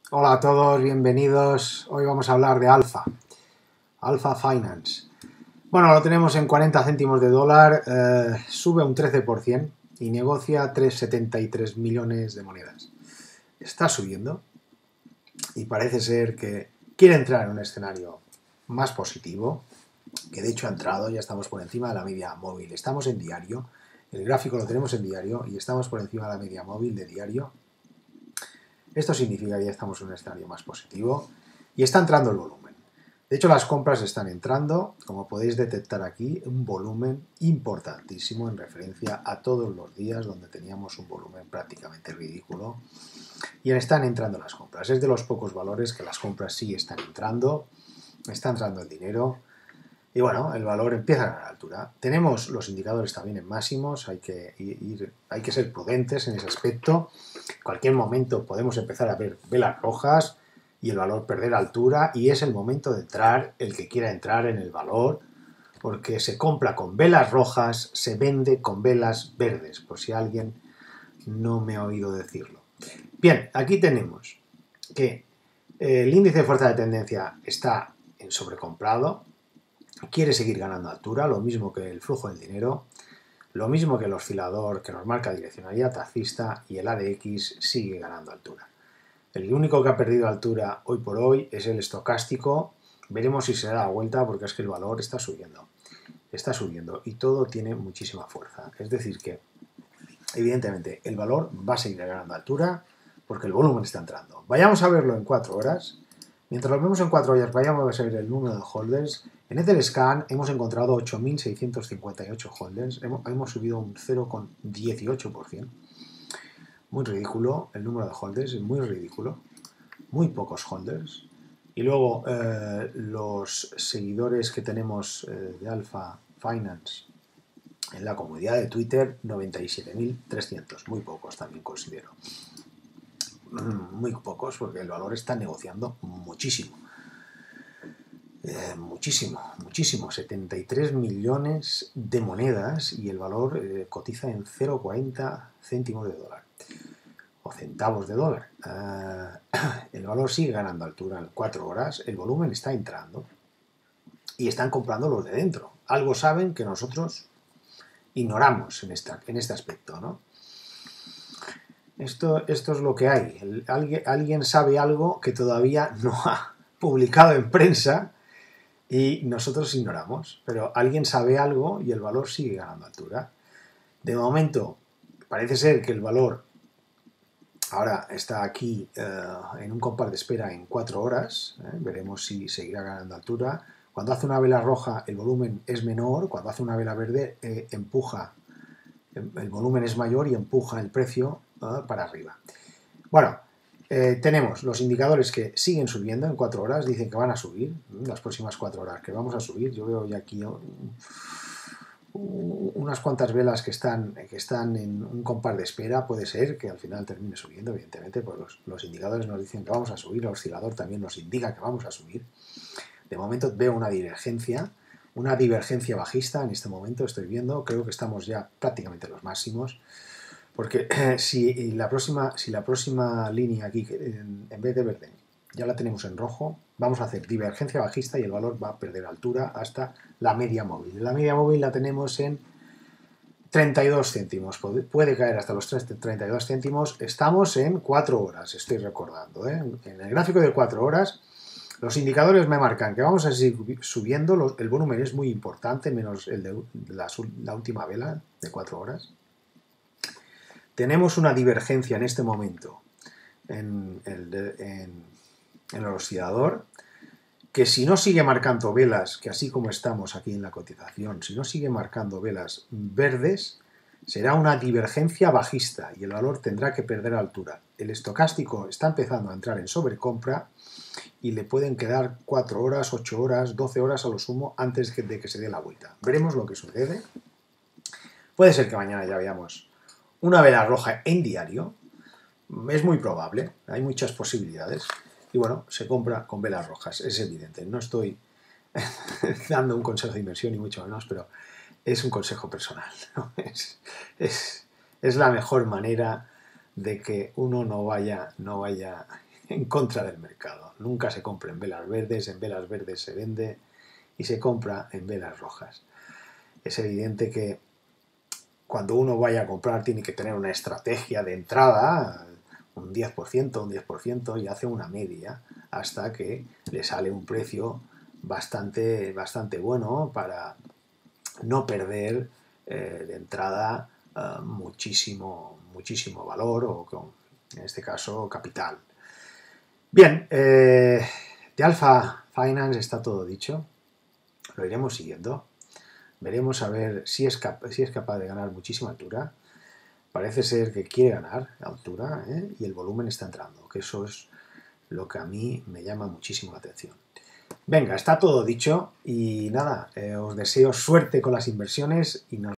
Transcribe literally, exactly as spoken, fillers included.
Hola a todos, bienvenidos. Hoy vamos a hablar de Alfa, Alfa Finance. Bueno, lo tenemos en cuarenta céntimos de dólar, eh, sube un trece por ciento y negocia trescientos setenta y tres millones de monedas. Está subiendo y parece ser que quiere entrar en un escenario más positivo, que de hecho ha entrado, ya estamos por encima de la media móvil. Estamos en diario, el gráfico lo tenemos en diario y estamos por encima de la media móvil de diario. Esto significa que ya estamos en un escenario más positivo y está entrando el volumen. De hecho, las compras están entrando, como podéis detectar aquí, un volumen importantísimo en referencia a todos los días donde teníamos un volumen prácticamente ridículo. Y están entrando las compras. Es de los pocos valores que las compras sí están entrando, está entrando el dinero. Y bueno, el valor empieza a ganar altura. Tenemos los indicadores también en máximos, hay que, ir, hay que ser prudentes en ese aspecto. En cualquier momento podemos empezar a ver velas rojas y el valor perder altura y es el momento de entrar, el que quiera entrar en el valor, porque se compra con velas rojas, se vende con velas verdes, por si alguien no me ha oído decirlo. Bien, aquí tenemos que el índice de fuerza de tendencia está en sobrecomprado, quiere seguir ganando altura, lo mismo que el flujo del dinero, lo mismo que el oscilador que nos marca direccionalidad alcista y el A D X sigue ganando altura. El único que ha perdido altura hoy por hoy es el estocástico. Veremos si se da la vuelta porque es que el valor está subiendo. Está subiendo y todo tiene muchísima fuerza. Es decir que, evidentemente, el valor va a seguir ganando altura porque el volumen está entrando. Vayamos a verlo en cuatro horas. Mientras lo vemos en cuatro horas, vayamos a ver el número de holders. En Etherscan hemos encontrado ocho mil seiscientos cincuenta y ocho holders. Hemos, hemos subido un cero coma dieciocho por ciento. Muy ridículo el número de holders, es muy ridículo. Muy pocos holders. Y luego eh, los seguidores que tenemos eh, de Alfa Finance en la comunidad de Twitter, noventa y siete mil trescientos. Muy pocos también considero. Muy pocos porque el valor está negociando muchísimo. Eh, muchísimo, muchísimo, setenta y tres millones de monedas y el valor eh, cotiza en cero coma cuarenta céntimos de dólar o centavos de dólar. Eh, el valor sigue ganando altura en cuatro horas, el volumen está entrando y están comprando los de dentro. Algo saben que nosotros ignoramos en, esta, en este aspecto, ¿no? Esto, esto es lo que hay. El, alguien, alguien sabe algo que todavía no ha publicado en prensa y nosotros ignoramos, pero alguien sabe algo y el valor sigue ganando altura. De momento, parece ser que el valor ahora está aquí eh, en un compás de espera en cuatro horas, ¿eh? Veremos si seguirá ganando altura. Cuando hace una vela roja el volumen es menor, cuando hace una vela verde eh, empuja, el volumen es mayor y empuja el precio eh, para arriba. Bueno, Eh, tenemos los indicadores que siguen subiendo en cuatro horas, dicen que van a subir, las próximas cuatro horas que vamos a subir. Yo veo ya aquí un, unas cuantas velas que están, que están en un compás de espera, puede ser que al final termine subiendo, evidentemente, pues los, los indicadores nos dicen que vamos a subir, el oscilador también nos indica que vamos a subir. De momento veo una divergencia, una divergencia bajista en este momento, estoy viendo, creo que estamos ya prácticamente en los máximos. Porque eh, si, la próxima, si la próxima línea aquí, en, en vez de verde, ya la tenemos en rojo, vamos a hacer divergencia bajista y el valor va a perder altura hasta la media móvil. La media móvil la tenemos en treinta y dos céntimos, puede, puede caer hasta los treinta y dos céntimos. Estamos en cuatro horas, estoy recordando. ¿eh? En el gráfico de cuatro horas, los indicadores me marcan que vamos a seguir subiendo, los, el volumen es muy importante, menos el de la, la última vela de cuatro horas. Tenemos una divergencia en este momento en el, en, en el oscilador que si no sigue marcando velas, que así como estamos aquí en la cotización, si no sigue marcando velas verdes, será una divergencia bajista y el valor tendrá que perder altura. El estocástico está empezando a entrar en sobrecompra y le pueden quedar cuatro horas, ocho horas, doce horas a lo sumo antes de que se dé la vuelta. Veremos lo que sucede. Puede ser que mañana ya veamos una vela roja en diario, es muy probable, hay muchas posibilidades, y bueno, se compra con velas rojas, es evidente. No estoy dando un consejo de inversión ni mucho menos, pero es un consejo personal, ¿no? es, es, es la mejor manera de que uno no vaya, no vaya en contra del mercado. Nunca se compra en velas verdes, en velas verdes se vende y se compra en velas rojas. Es evidente que cuando uno vaya a comprar tiene que tener una estrategia de entrada, un diez por ciento, un diez por ciento, y hace una media hasta que le sale un precio bastante, bastante bueno para no perder eh, de entrada eh, muchísimo, muchísimo valor o con, en este caso capital. Bien, eh, de Alpha Finance está todo dicho, lo iremos siguiendo, veremos a ver si es, cap si es capaz de ganar muchísima altura. Parece ser que quiere ganar altura, ¿eh? Y el volumen está entrando, que eso es lo que a mí me llama muchísimo la atención. Venga, está todo dicho y nada, eh, os deseo suerte con las inversiones y nos